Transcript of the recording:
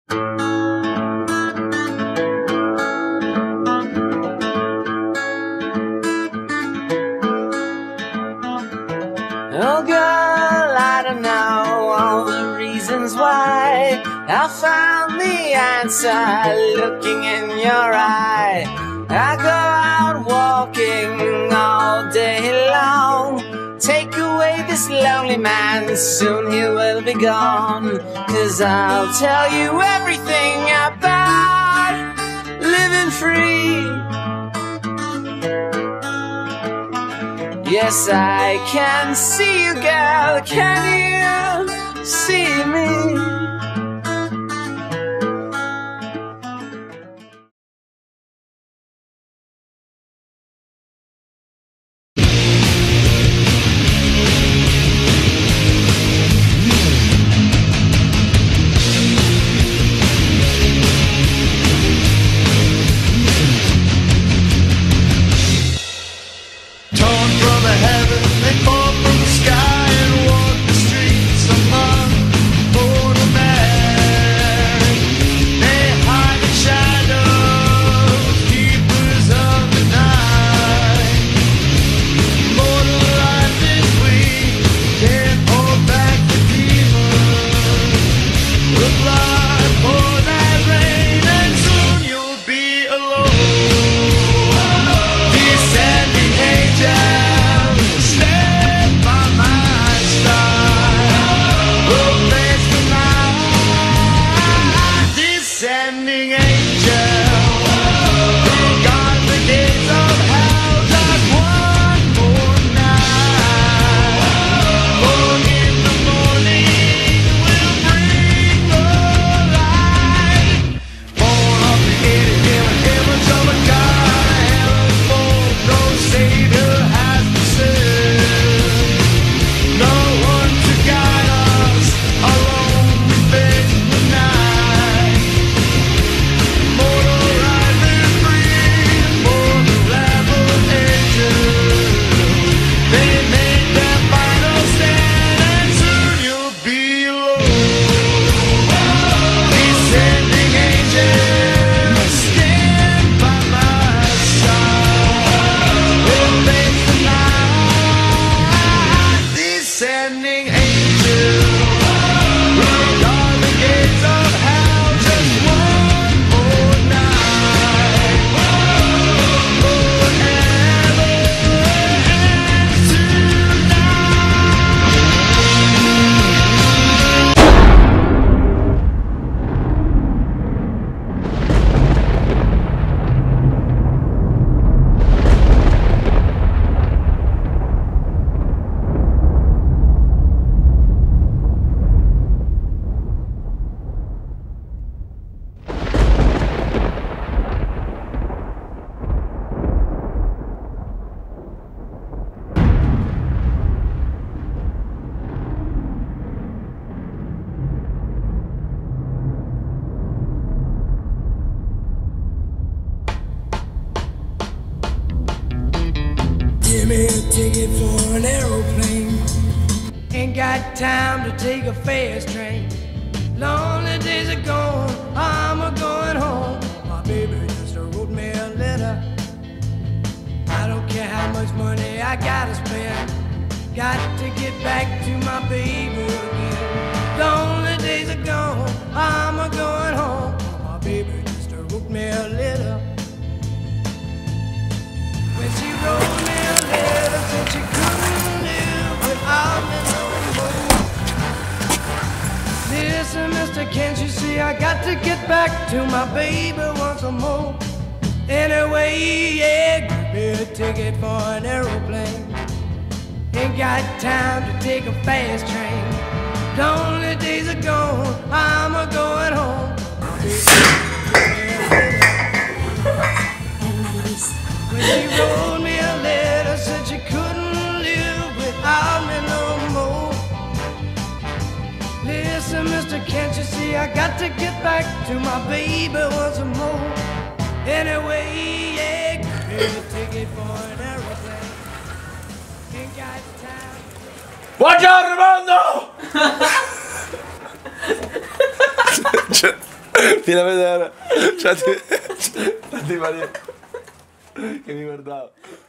Oh girl, I don't know all the reasons why. I found the answer looking in your eye. I go out walking all day long. Take away this lonely man, soon he will be gone. 'Cause I'll tell you everything about living free. Yes, I can see you, girl. Can you see me? Give me a ticket for an aeroplane. Ain't got time to take a fast train. Lonely days are gone, I'm a-going home. My baby just wrote me a letter. I don't care how much money I gotta spend. Got to get back to my baby again. Lonely days are gone, I'm a-going home. My baby just wrote me a letter. When she wrote me a letter, said she couldn't live without me no more. Listen, mister, can't you see I got to get back to my baby once more? Anyway, yeah, give me a ticket for an aeroplane. Ain't got time to take a fast train. Lonely days are gone, I'm a-going home. When she wrote me a letter, said she couldn't live without me no more. Listen, mister, can't you see I got to get back to my baby once more? Anyway, yeah, give me a ticket for an aeroplane. Ain't got time. Buongiorno mondo! Vieni a vedere. Cioè, ti Maria. Che mi guardavo.